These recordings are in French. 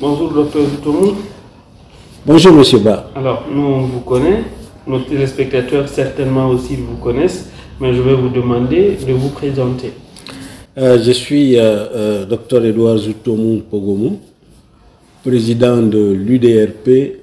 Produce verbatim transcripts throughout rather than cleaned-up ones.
Bonjour, docteur Zoutoumou. Bonjour, monsieur Ba. Alors, nous, on vous connaît, nos téléspectateurs certainement aussi vous connaissent, mais je vais vous demander de vous présenter. Euh, je suis euh, euh, docteur Edouard Zoutoumou Pogomou, président de l'U D R P,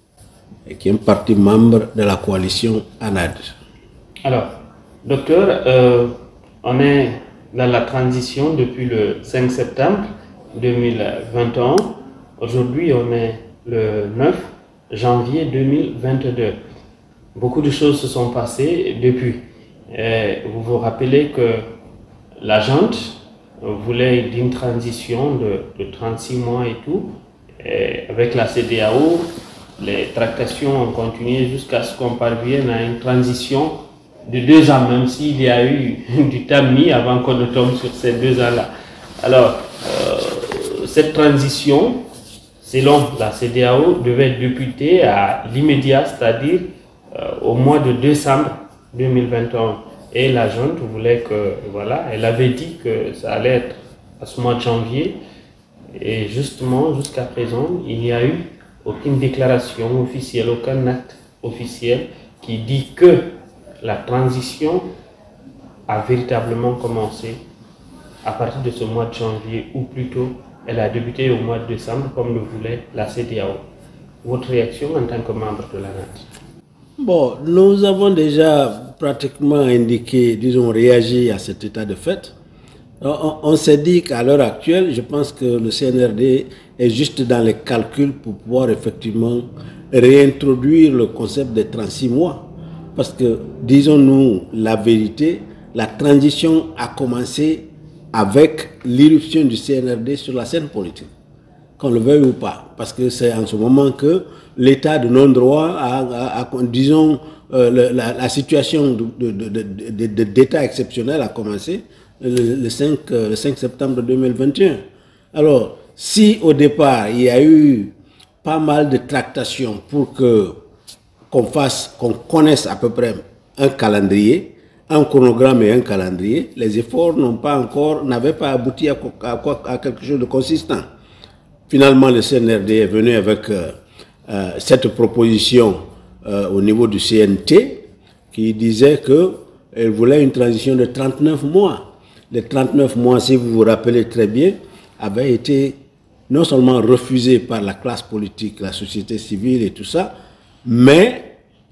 qui est un parti membre de la coalition ANAD. Alors, docteur, euh, on est dans la transition depuis le cinq septembre deux mille vingt et un. Aujourd'hui, on est le neuf janvier deux mille vingt-deux. Beaucoup de choses se sont passées depuis. Et vous vous rappelez que la junte voulait d'une transition de, de trente-six mois et tout. Et avec la C D A O, les tractations ont continué jusqu'à ce qu'on parvienne à une transition de deux ans, même s'il y a eu du temps mis avant qu'on ne tombe sur ces deux ans-là. Alors, euh, cette transition, selon la C D A O, devait être débutée à l'immédiat, c'est-à-dire euh, au mois de décembre deux mille vingt et un. Et la junte voulait que, voilà, elle avait dit que ça allait être à ce mois de janvier. Et justement, jusqu'à présent, il n'y a eu aucune déclaration officielle, aucun acte officiel qui dit que la transition a véritablement commencé à partir de ce mois de janvier, ou plutôt elle a débuté au mois de décembre comme le voulait la C D A O. Votre réaction en tant que membre de l'ANAD? Bon, nous avons déjà pratiquement indiqué, disons, réagi à cet état de fait. On, on s'est dit qu'à l'heure actuelle, je pense que le C N R D est juste dans les calculs pour pouvoir effectivement réintroduire le concept des trente-six mois. Parce que, disons-nous la vérité, la transition a commencé avec l'irruption du C N R D sur la scène politique, qu'on le veuille ou pas. Parce que c'est en ce moment que l'état de non-droit a, a, a, disons, euh, le, la, la situation de, de, de, de, de, d'état exceptionnel a commencé le, le, cinq, le cinq septembre deux mille vingt et un. Alors, si au départ, il y a eu pas mal de tractations pour que qu'on fasse, qu'on connaisse à peu près un calendrier, un chronogramme et un calendrier, les efforts n'ont pas encore, n'avaient pas abouti à, à, à quelque chose de consistant. Finalement, le C N R D est venu avec euh, euh, cette proposition euh, au niveau du C N T qui disait qu'elle voulait une transition de trente-neuf mois. Les trente-neuf mois, si vous vous rappelez très bien, avaient été non seulement refusés par la classe politique, la société civile et tout ça, mais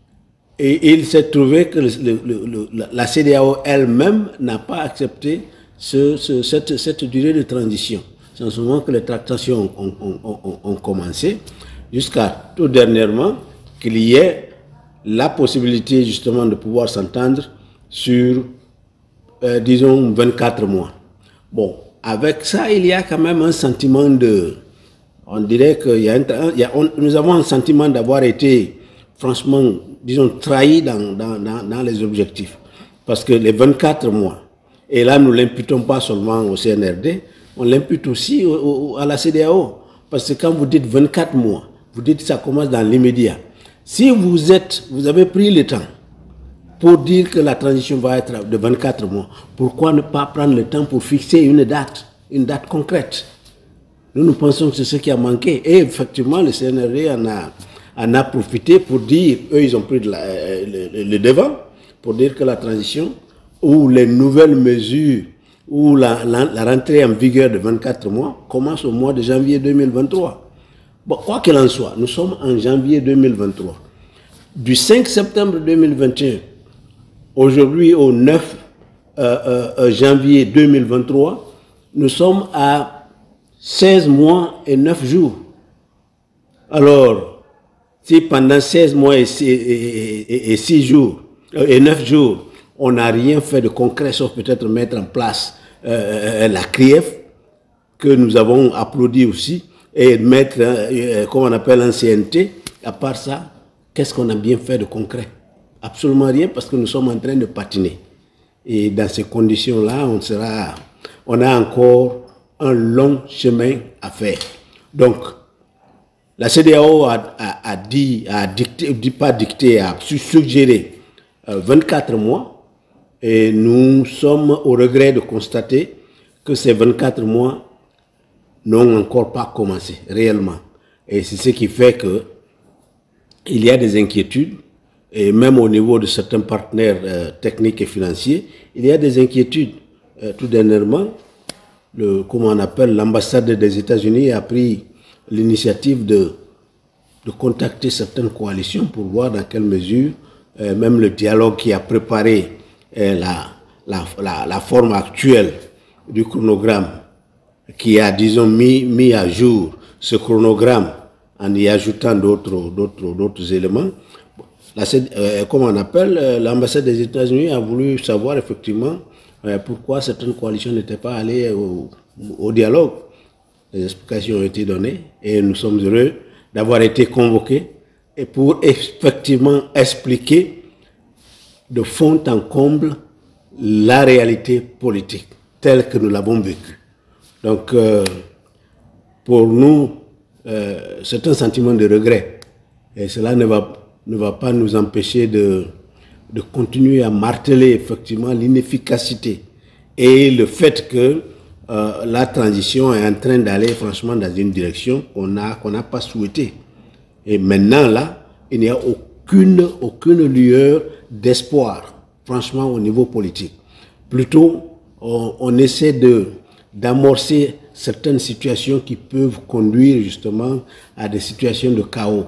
et il s'est trouvé que le, le, le, la C D A O elle-même n'a pas accepté ce, ce, cette, cette durée de transition. C'est en ce moment que les tractations ont, ont, ont, ont commencé, jusqu'à tout dernièrement qu'il y ait la possibilité justement de pouvoir s'entendre sur, euh, disons, vingt-quatre mois. Bon, avec ça, il y a quand même un sentiment de... On dirait que il y a un, il y a, on, nous avons un sentiment d'avoir été, franchement, disons, trahis dans, dans, dans, dans les objectifs. Parce que les vingt-quatre mois, et là, nous ne l'imputons pas seulement au C N R D, on l'impute aussi au, au, à la C D A O. Parce que quand vous dites vingt-quatre mois, vous dites que ça commence dans l'immédiat. Si vous êtes, vous avez pris le temps pour dire que la transition va être de vingt-quatre mois, pourquoi ne pas prendre le temps pour fixer une date, une date concrète? Nous, nous pensons que c'est ce qui a manqué. Et effectivement, le C N R D en a, en a profité pour dire, eux, ils ont pris de la, le, le devant, pour dire que la transition ou les nouvelles mesures ou la, la, la rentrée en vigueur de vingt-quatre mois commence au mois de janvier deux mille vingt-trois. Bon, quoi qu'il en soit, nous sommes en janvier deux mille vingt-trois. Du cinq septembre deux mille vingt et un, aujourd'hui au neuf euh, euh, janvier deux mille vingt-trois, nous sommes à seize mois et neuf jours. Alors, si pendant seize mois et six jours, et neuf jours, on n'a rien fait de concret, sauf peut-être mettre en place euh, la C R I E F, que nous avons applaudi aussi, et mettre, euh, comme on appelle un C N T, à part ça, qu'est-ce qu'on a bien fait de concret? Absolument rien, parce que nous sommes en train de patiner. Et dans ces conditions-là, on sera, on a encore un long chemin à faire. Donc, la C D A O a, a, a dit, a dicté, dit pas dicté, a suggéré euh, vingt-quatre mois, et nous sommes au regret de constater que ces vingt-quatre mois n'ont encore pas commencé réellement. Et c'est ce qui fait que il y a des inquiétudes, et même au niveau de certains partenaires euh, techniques et financiers, il y a des inquiétudes. Euh, tout dernièrement, le, comment on appelle, l'ambassade des États-Unis a pris l'initiative de, de contacter certaines coalitions pour voir dans quelle mesure, euh, même le dialogue qui a préparé euh, la, la, la, la forme actuelle du chronogramme, qui a, disons, mis, mis à jour ce chronogramme en y ajoutant d'autres, d'autres, d'autres éléments. La, euh, comment on appelle, l'ambassade des États-Unis a voulu savoir effectivement euh, pourquoi certaines coalitions n'étaient pas allées au, au dialogue. Les explications ont été données et nous sommes heureux d'avoir été convoqués et pour effectivement expliquer de fond en comble la réalité politique telle que nous l'avons vécue. Donc, euh, pour nous, euh, c'est un sentiment de regret et cela ne va, ne va pas nous empêcher de, de continuer à marteler effectivement l'inefficacité et le fait que euh, la transition est en train d'aller franchement dans une direction qu'on a, qu'on n'a pas souhaitée. Et maintenant là, il n'y a aucune, aucune lueur d'espoir, franchement au niveau politique. Plutôt, on, on essaie de d'amorcer certaines situations qui peuvent conduire justement à des situations de chaos,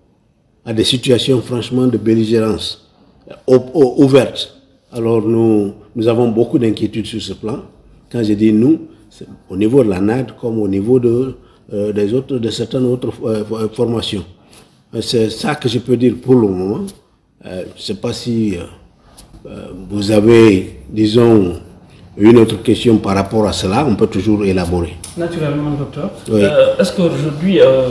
à des situations franchement de belligérance ouvertes. Alors nous, nous avons beaucoup d'inquiétudes sur ce plan. Quand je dis nous, c'est au niveau de la N A D comme au niveau de, euh, des autres, de certaines autres euh, formations. C'est ça que je peux dire pour le moment. Euh, je ne sais pas si euh, euh, vous avez, disons, une autre question par rapport à cela, on peut toujours élaborer. Naturellement, docteur. Oui. Euh, Est-ce qu'aujourd'hui, euh,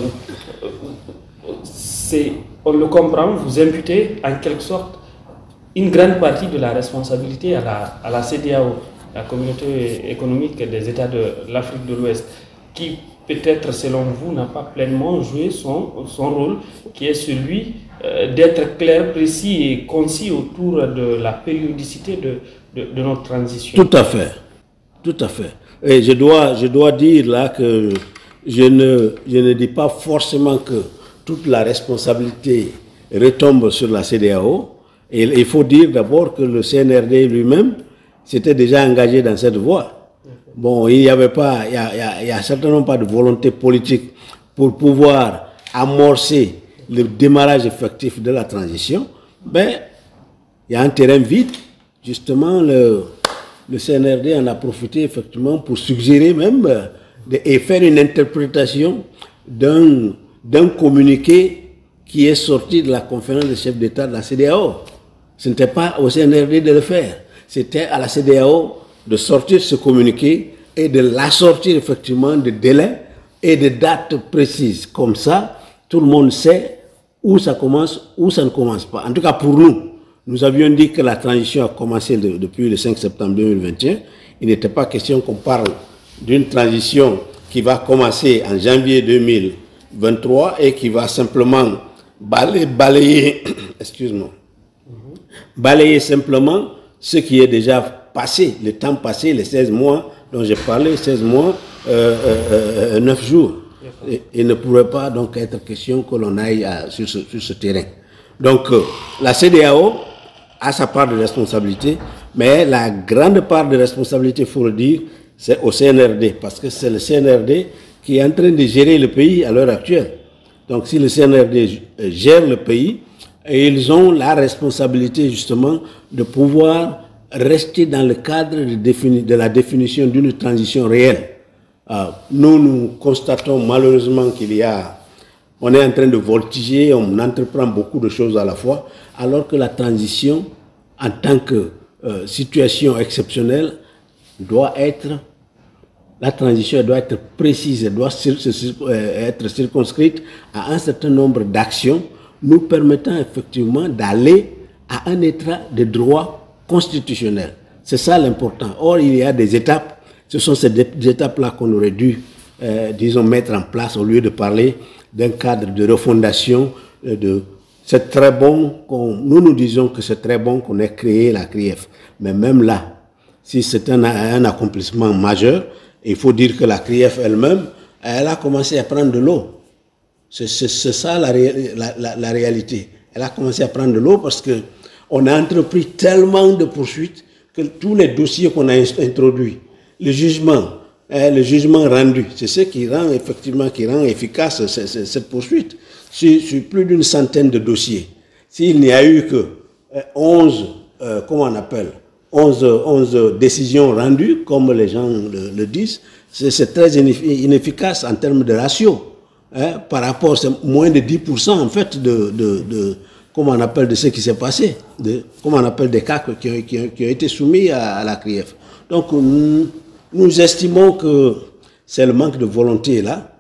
on le comprend, vous imputez en quelque sorte une grande partie de la responsabilité à la, à la C E D E A O, la communauté économique des États de l'Afrique de l'Ouest, qui peut-être selon vous n'a pas pleinement joué son, son rôle, qui est celui euh, d'être clair, précis et concis autour de la périodicité de De, de notre transition. Tout à fait, tout à fait. Et je dois, je dois dire là que je ne, je ne dis pas forcément que toute la responsabilité retombe sur la C E D E A O. Et il faut dire d'abord que le C N R D lui-même s'était déjà engagé dans cette voie. Bon, il n'y avait pas, il y a, il y a, il y a certainement pas de volonté politique pour pouvoir amorcer le démarrage effectif de la transition. Mais il y a un terrain vide. Justement, le, le C N R D en a profité effectivement pour suggérer même de, et faire une interprétation d'un d'un communiqué qui est sorti de la conférence des chefs d'État de la C E D E A O. Ce n'était pas au C N R D de le faire, c'était à la C E D E A O de sortir ce communiqué et de l'assortir effectivement de délais et de dates précises. Comme ça, tout le monde sait où ça commence, où ça ne commence pas. En tout cas pour nous. Nous avions dit que la transition a commencé de, depuis le cinq septembre deux mille vingt et un. Il n'était pas question qu'on parle d'une transition qui va commencer en janvier deux mille vingt-trois et qui va simplement balayer, balayer excuse-moi, balayer simplement ce qui est déjà passé, le temps passé, les seize mois dont j'ai parlé, seize mois, euh, euh, euh, neuf jours. Et, il ne pourrait pas donc être question que l'on aille à, sur, ce, sur ce terrain. Donc euh, la C E D E A O a sa part de responsabilité, mais la grande part de responsabilité, il faut le dire, c'est au C N R D, parce que c'est le C N R D qui est en train de gérer le pays à l'heure actuelle. Donc si le C N R D gère le pays, et ils ont la responsabilité justement de pouvoir rester dans le cadre de, défini, de la définition d'une transition réelle. Euh, nous, nous constatons malheureusement qu'il y a, on est en train de voltiger, on entreprend beaucoup de choses à la fois, alors que la transition, en tant que euh, situation exceptionnelle, doit être, la transition doit être précise, elle doit cir euh, être circonscrite à un certain nombre d'actions, nous permettant effectivement d'aller à un état de droit constitutionnel. C'est ça l'important. Or, il y a des étapes, ce sont ces étapes-là qu'on aurait dû, euh, disons, mettre en place au lieu de parler d'un cadre de refondation. De, c'est très bon, qu'on, nous nous disons que c'est très bon qu'on ait créé la C R I E F. Mais même là, si c'est un, un accomplissement majeur, il faut dire que la C R I E F elle-même elle a commencé à prendre de l'eau. C'est ça la, ré, la, la, la réalité. Elle a commencé à prendre de l'eau parce qu'on a entrepris tellement de poursuites que tous les dossiers qu'on a introduits, le jugement, hein, le jugement rendu, c'est ce qui rend effectivement qui rend efficace cette, cette, cette poursuite sur, sur plus d'une centaine de dossiers. S'il n'y a eu que onze, euh, comment on appelle, onze, onze décisions rendues, comme les gens le, le disent, c'est très inefficace en termes de ratio. Hein, par rapport, c'est moins de dix pour cent en fait de, de, de comment on appelle de ce qui s'est passé, de comment on appelle des cas qui ont, qui ont, qui ont été soumis à, à la C R I E F. Donc nous, nous estimons que c'est le manque de volonté là,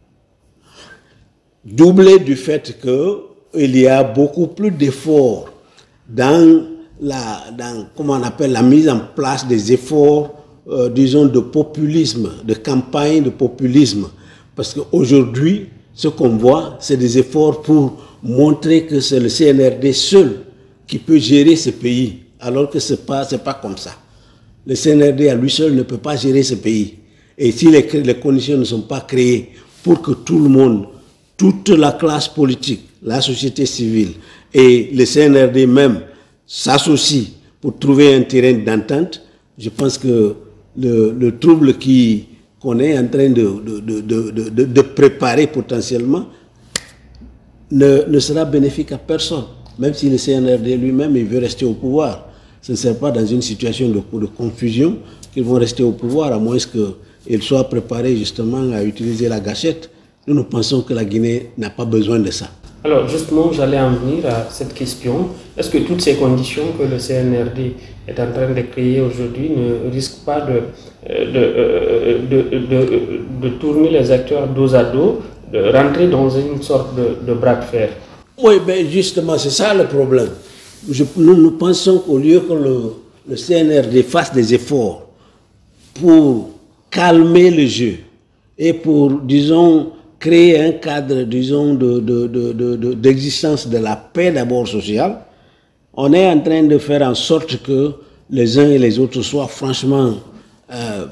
doublé du fait qu'il y a beaucoup plus d'efforts dans la, dans comment on appelle la mise en place des efforts, euh, disons de populisme, de campagne de populisme. Parce qu'aujourd'hui, ce qu'on voit, c'est des efforts pour montrer que c'est le C N R D seul qui peut gérer ce pays, alors que ce n'est pas, c'est pas comme ça. Le C N R D à lui seul ne peut pas gérer ce pays. Et si les, les conditions ne sont pas créées pour que tout le monde, toute la classe politique, la société civile et le C N R D même s'associent pour trouver un terrain d'entente, je pense que le, le trouble qui... qu'on est en train de, de, de, de, de préparer potentiellement, ne, ne sera bénéfique à personne. Même si le C N R D lui-même il veut rester au pouvoir. Ce ne sera pas dans une situation de, de confusion qu'ils vont rester au pouvoir, à moins qu'ils soient préparés justement à utiliser la gâchette. Nous, nous pensons que la Guinée n'a pas besoin de ça. Alors justement, j'allais en venir à cette question. Est-ce que toutes ces conditions que le C N R D est en train de créer aujourd'hui ne risquent pas de, de, de, de, de, de tourner les acteurs dos à dos, de rentrer dans une sorte de, de bras de fer? Oui, ben justement, c'est ça le problème. Je, nous, nous pensons qu'au lieu que le, le C N R D fasse des efforts pour calmer le jeu et pour, disons, créer un cadre, disons, de, de, de, de, de, d'existence de la paix d'abord sociale, on est en train de faire en sorte que les uns et les autres soient franchement, euh,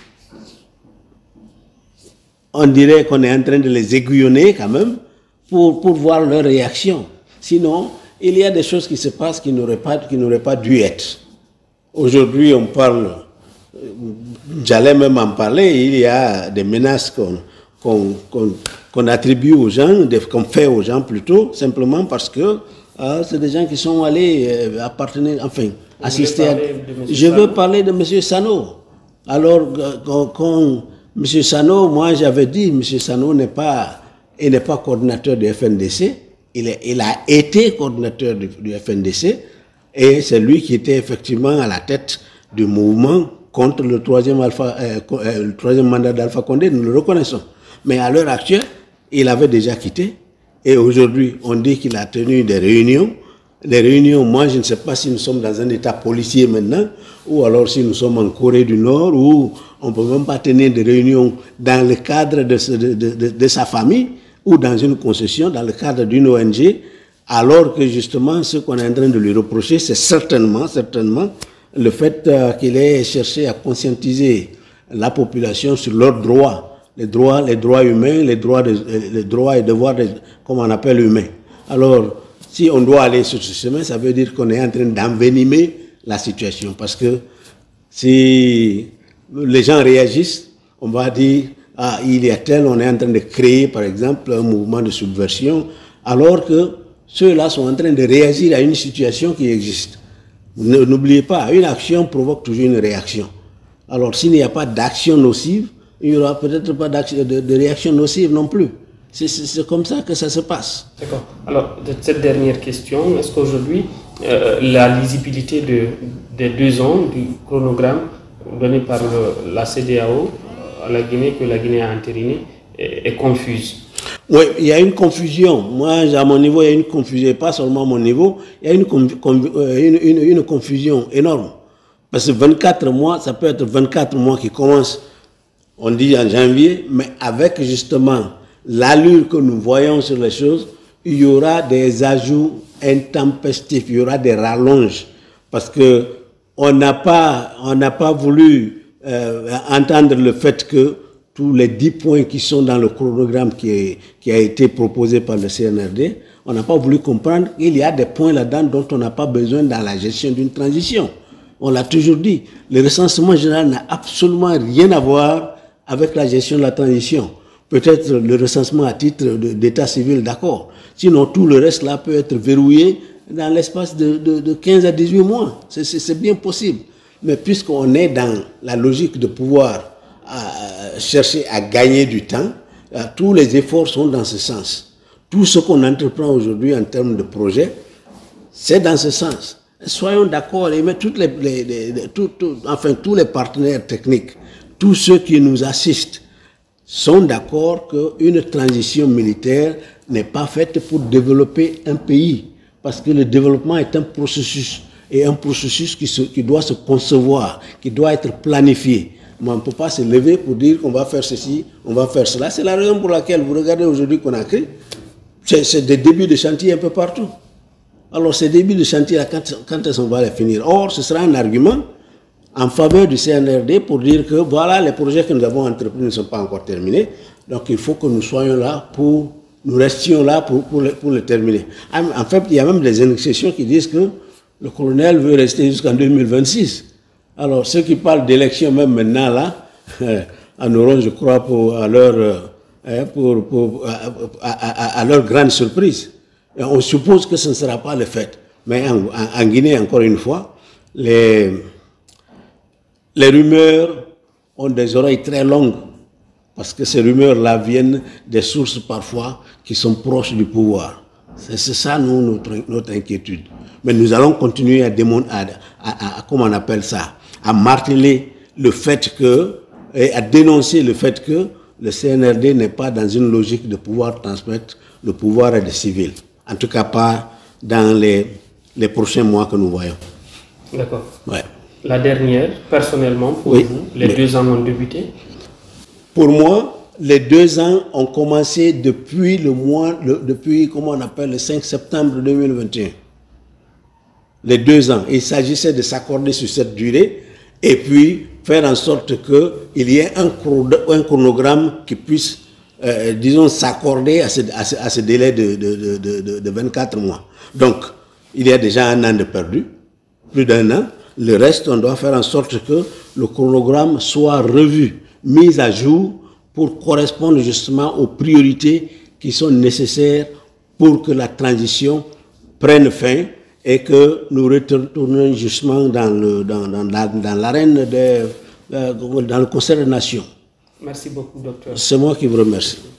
on dirait qu'on est en train de les aiguillonner quand même pour, pour voir leur réaction. Sinon, il y a des choses qui se passent qui n'auraient pas, qui n'auraient pas dû être. Aujourd'hui, on parle, j'allais même en parler, il y a des menaces qu'on qu'on qu'on, qu'on attribue aux gens, qu'on fait aux gens plutôt, simplement parce que euh, c'est des gens qui sont allés euh, appartenir, enfin, Vous assister à... Je veux parler de M. Sano. Alors, quand, quand M. Sano, moi j'avais dit, M. Sano n'est pas, il n'est pas coordinateur du F N D C, il, est, il a été coordinateur du, du F N D C, et c'est lui qui était effectivement à la tête du mouvement contre le troisième, alpha, euh, le troisième mandat d'Alpha Condé, nous le reconnaissons. Mais à l'heure actuelle, il avait déjà quitté. Et aujourd'hui, on dit qu'il a tenu des réunions. Les réunions, moi, je ne sais pas si nous sommes dans un état policier maintenant, ou alors si nous sommes en Corée du Nord, où on ne peut même pas tenir des réunions dans le cadre de, de, de, de sa famille, ou dans une concession, dans le cadre d'une O N G, alors que justement, ce qu'on est en train de lui reprocher, c'est certainement, certainement, le fait euh, qu'il ait cherché à conscientiser la population sur leurs droits, les droits, les droits humains, les droits, de, les droits et devoirs, de, comme on appelle humains. Alors, si on doit aller sur ce chemin, ça veut dire qu'on est en train d'envenimer la situation. Parce que si les gens réagissent, on va dire, ah, il y a tel, on est en train de créer, par exemple, un mouvement de subversion, alors que ceux-là sont en train de réagir à une situation qui existe. N'oubliez pas, une action provoque toujours une réaction. Alors, s'il n'y a pas d'action nocive, il n'y aura peut-être pas de, de réaction nocive non plus. C'est comme ça que ça se passe. D'accord. Alors, de cette dernière question, est-ce qu'aujourd'hui, euh, la lisibilité de, des deux ans du chronogramme donné par le, la C D A O à la Guinée, que la Guinée a entériné, est, est confuse? Oui, il y a une confusion. Moi, à mon niveau, il y a une confusion, pas seulement à mon niveau, il y a une, une, une, une confusion énorme. Parce que vingt-quatre mois, ça peut être vingt-quatre mois qui commencent, on dit en janvier, mais avec justement l'allure que nous voyons sur les choses, il y aura des ajouts intempestifs, il y aura des rallonges. Parce qu'on n'a pas, on n'a pas voulu euh, entendre le fait que tous les dix points qui sont dans le chronogramme qui, est, qui a été proposé par le C N R D, on n'a pas voulu comprendre qu'il y a des points là-dedans dont on n'a pas besoin dans la gestion d'une transition. On l'a toujours dit, le recensement général n'a absolument rien à voir avec la gestion de la transition. Peut-être le recensement à titre d'état civil, d'accord. Sinon, tout le reste là peut être verrouillé dans l'espace de, de, de quinze à dix-huit mois. C'est bien possible. Mais puisqu'on est dans la logique de pouvoir euh, chercher à gagner du temps, euh, tous les efforts sont dans ce sens. Tout ce qu'on entreprend aujourd'hui en termes de projet, c'est dans ce sens. Soyons d'accord, et mais toutes les, les, les, les tout, tout, enfin, tous les partenaires techniques, tous ceux qui nous assistent, sont d'accord qu'une transition militaire n'est pas faite pour développer un pays. Parce que le développement est un processus, et un processus qui, se, qui doit se concevoir, qui doit être planifié. Mais on ne peut pas se lever pour dire qu'on va faire ceci, on va faire cela. C'est la raison pour laquelle vous regardez aujourd'hui Conakry, c'est des débuts de chantier un peu partout. Alors ces débuts de chantier, là, quand, quand est-ce qu'on va les finir? Or, ce sera un argument en faveur du C N R D pour dire que voilà, les projets que nous avons entrepris ne sont pas encore terminés. Donc il faut que nous soyons là pour, nous restions là pour, pour, le, pour le terminer. En fait, il y a même des indexations qui disent que le colonel veut rester jusqu'en deux mille vingt-six. Alors ceux qui parlent d'élection même maintenant là, en auront, je crois, pour, à, leur, pour, pour, à, à, à leur grande surprise. Et on suppose que ce ne sera pas le fait. Mais en, en Guinée, encore une fois, les, les rumeurs ont des oreilles très longues. Parce que ces rumeurs-là viennent des sources parfois qui sont proches du pouvoir. C'est ça, nous, notre, notre inquiétude. Mais nous allons continuer à, démon, à, à, à, comment on appelle ça, à marteler le fait que, et à dénoncer le fait que le C N R D n'est pas dans une logique de pouvoir transmettre le pouvoir à des civils. En tout cas, pas dans les, les prochains mois que nous voyons. D'accord. Ouais. La dernière, personnellement, pour oui, vous, les mais... deux ans ont débuté? Pour moi, les deux ans ont commencé depuis le mois, le, depuis, comment on appelle, le cinq septembre deux mille vingt et un. Les deux ans. Il s'agissait de s'accorder sur cette durée et puis faire en sorte qu'il y ait un, un chronogramme qui puisse, euh, disons, s'accorder à ce, à, ce, à ce délai de, de, de, de, de vingt-quatre mois. Donc, il y a déjà un an de perdu, plus d'un an. Le reste, on doit faire en sorte que le chronogramme soit revu, mis à jour pour correspondre justement aux priorités qui sont nécessaires pour que la transition prenne fin et que nous retournions justement dans le dans, dans, dans l'arène de euh, dans le concert des nations. Merci beaucoup, docteur. C'est moi qui vous remercie.